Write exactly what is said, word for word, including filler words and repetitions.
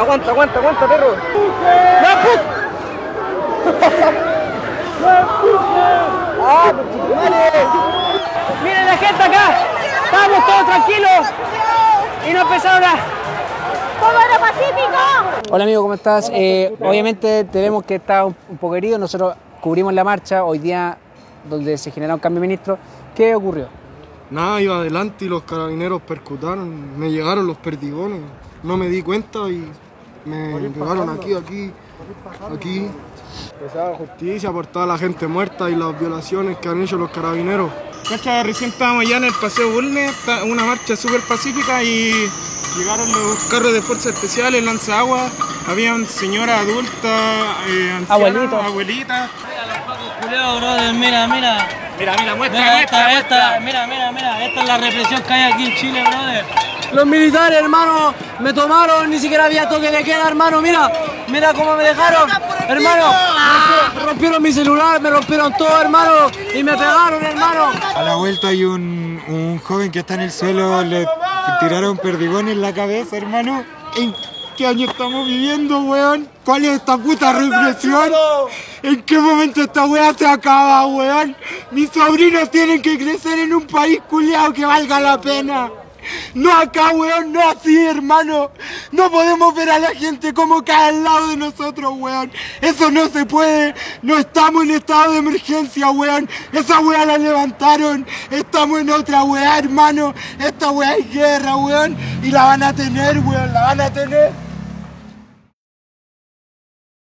Aguanta, aguanta, aguanta, perro. ¡Ah, madre! ¡Miren la gente acá! ¡Estábamos todos tranquilos! Y no empezaron a... ¡Foro Pacífico! Hola amigo, ¿cómo estás? Eh, obviamente te vemos que estás un, un poco herido. Nosotros cubrimos la marcha hoy día donde se generó un cambio de ministro. ¿Qué ocurrió? Nada, iba adelante y los carabineros percutaron. Me llegaron los perdigones. No me di cuenta y me pegaron aquí, aquí, aquí. Que se haga justicia por toda la gente muerta y las violaciones que han hecho los carabineros. Cacha, recién estábamos allá en el Paseo Bulnes, una marcha súper pacífica y llegaron los carros de fuerzas especiales, lanzaagua, habían señoras adultas, eh, ancianas, Abuelitos. abuelitas. Mira los pacos culeados, brother, mira, mira. Mira, mira, muestra, Mira, muestra, esta, muestra. esta, mira, mira, mira, esta es la represión que hay aquí en Chile, brother. Los militares, hermano, me tomaron, ni siquiera había toque de queda, hermano, mira, mira cómo me dejaron, hermano, me rompieron mi celular, me rompieron todo, hermano, y me pegaron, hermano. A la vuelta hay un, un joven que está en el suelo, le tiraron perdigones en la cabeza, hermano. ¿En qué año estamos viviendo, weón? ¿Cuál es esta puta represión? ¿En qué momento esta weá se acaba, weón? Mis sobrinos tienen que crecer en un país culiao que valga la pena. No acá, weón, no así, hermano. No podemos ver a la gente como cae al lado de nosotros, weón. Eso no se puede. No estamos en estado de emergencia, weón. Esa weá la levantaron. Estamos en otra weá, hermano. Esta weá es guerra, weón. Y la van a tener, weón, la van a tener.